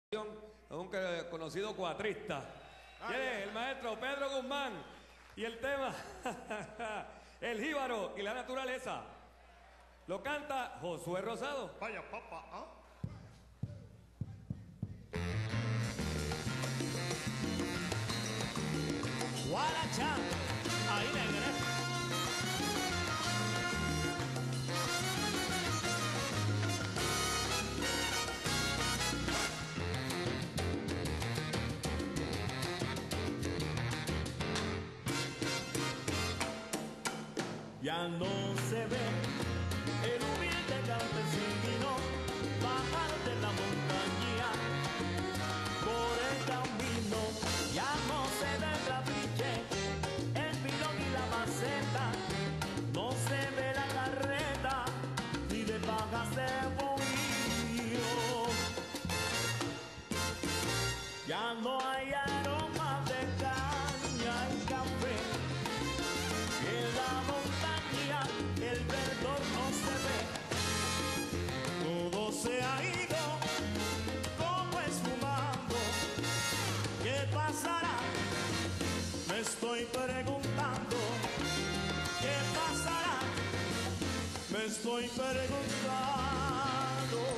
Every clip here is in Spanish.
Un conocido cuatrista. Tiene el maestro Pedro Guzmán y el tema El Jíbaro y la naturaleza. Lo canta Josué Rosado. Vaya papá, ¿ah? Guaracha, ahí negré. Ya no se ve el humilde campesino bajar de la montaña por el camino. Ya no se ve el trapiche, el pilón y la maceta. No se ve la carreta ni de pajas de bohío. Ya no hay aroma de caña y café. En la montaña el verdor no se ve, todo se ha ido como esfumando. ¿Qué pasará? Me estoy preguntando. ¿Qué pasará? Me estoy preguntando.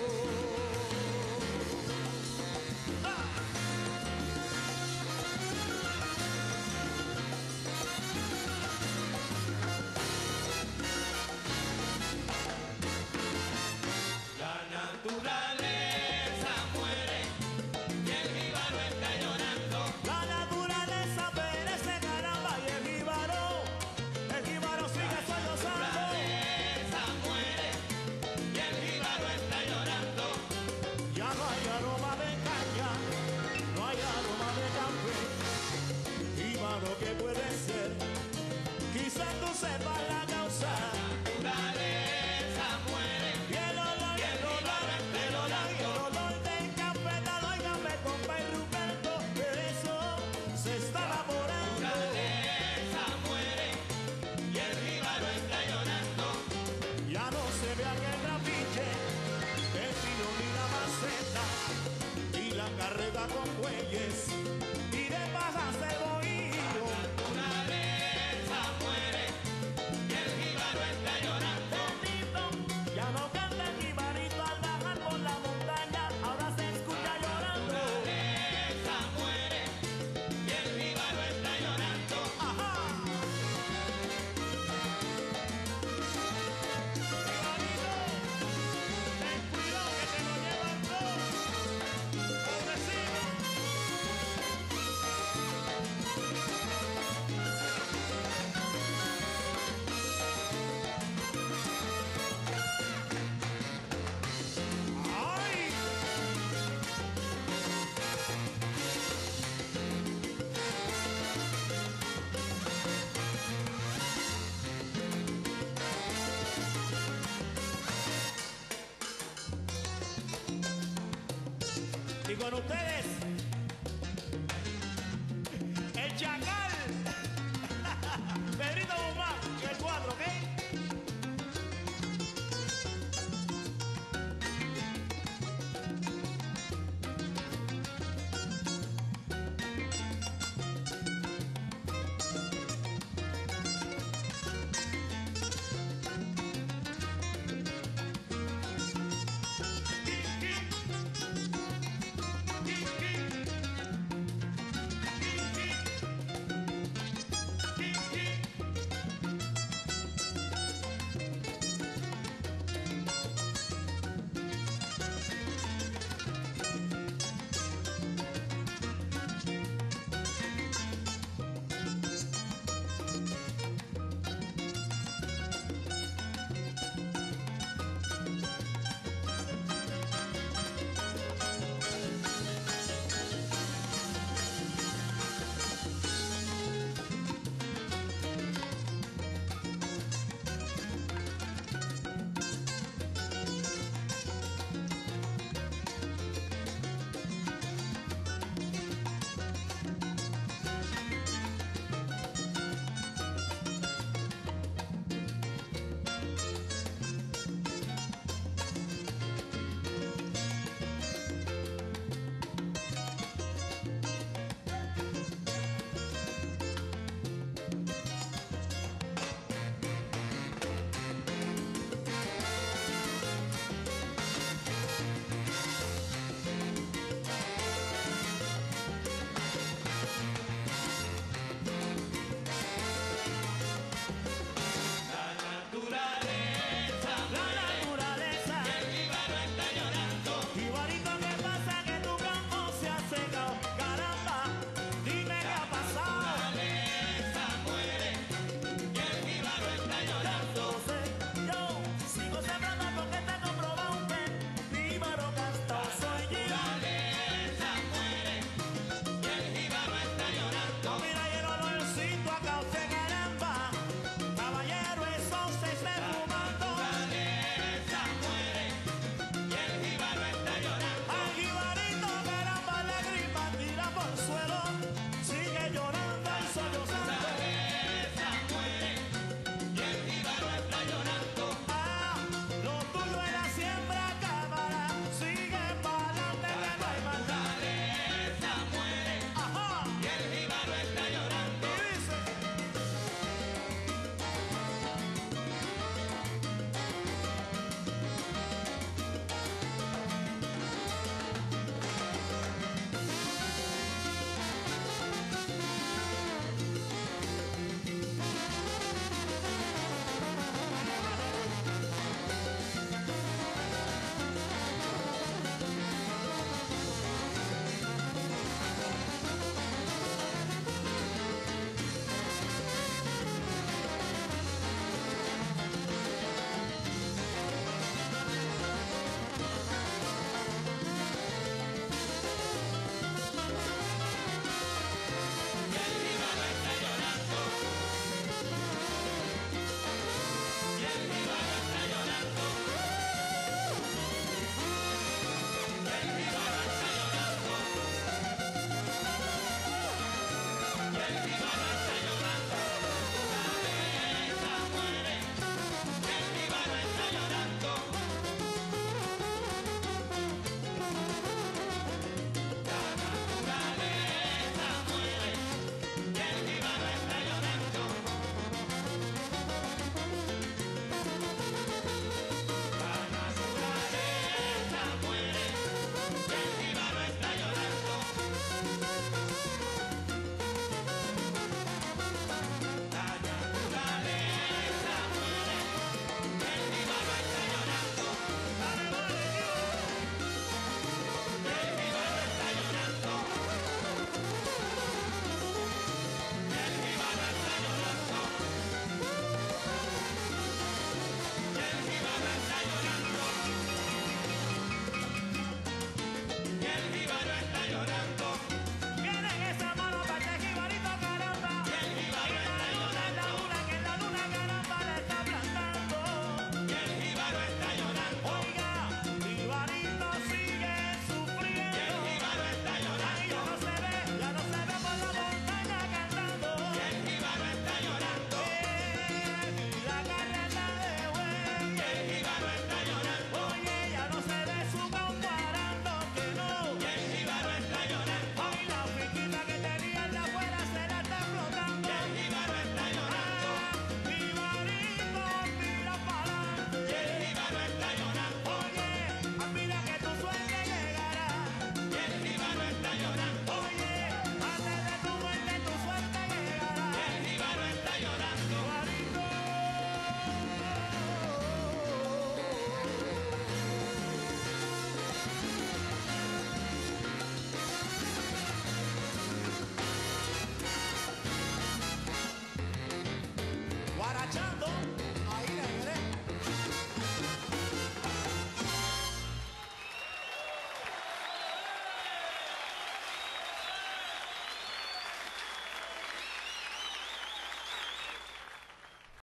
¿Qué puede ser? Quizás tú sepas la causa. La naturaleza muere y el olor del café, dalo y café con Pay Ruperto, de eso se está evaporando. La naturaleza muere y el jíbaro está llorando. Ya no se ve aquel trapiche, el pilón y la maceta, y la carreta con bueyes y de pasas de bohío. Y con ustedes, el Chacal.